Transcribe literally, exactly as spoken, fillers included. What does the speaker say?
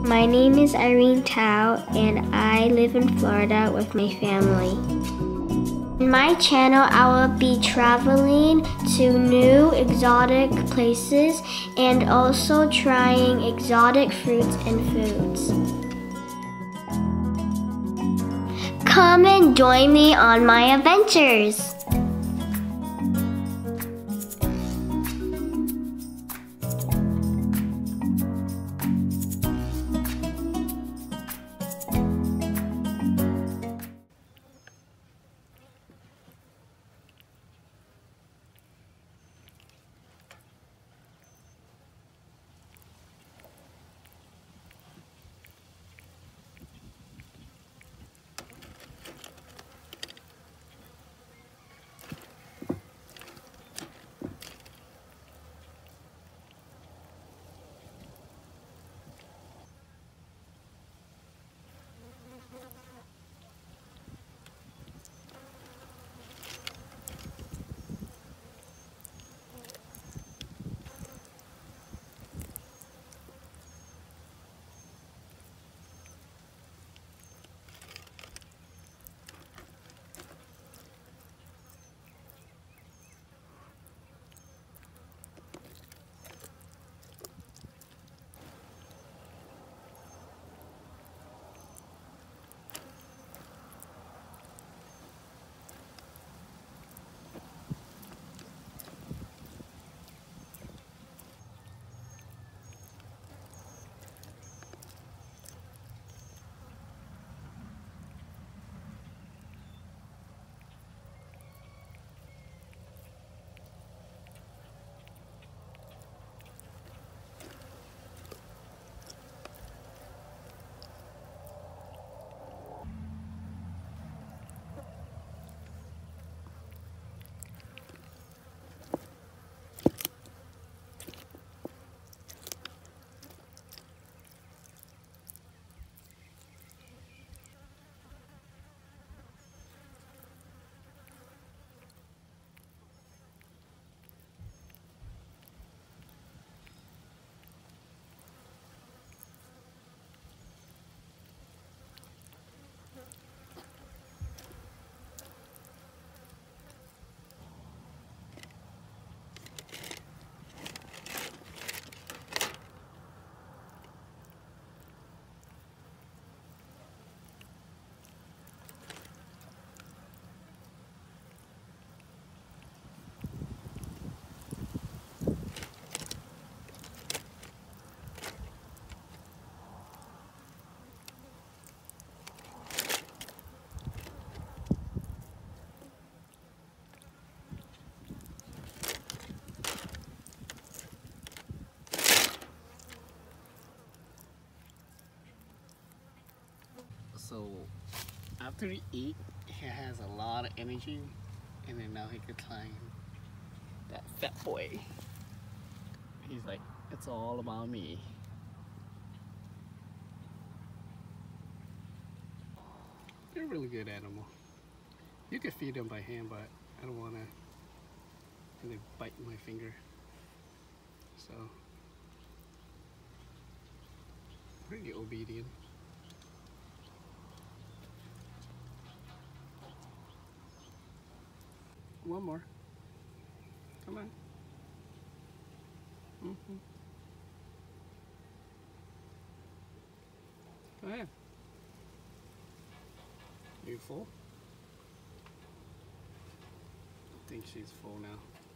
My name is Irene Tao and I live in Florida with my family. In my channel, I will be traveling to new exotic places and also trying exotic fruits and foods. Come and join me on my adventures! So after he eat, he has a lot of energy, and then now he could climb that fat boy. He's like, it's all about me. They're a really good animal. You could feed them by hand, but I don't want to and they bite my finger. So pretty obedient. One more. Come on. Mm-hmm. Go ahead. Are you full? I think she's full now.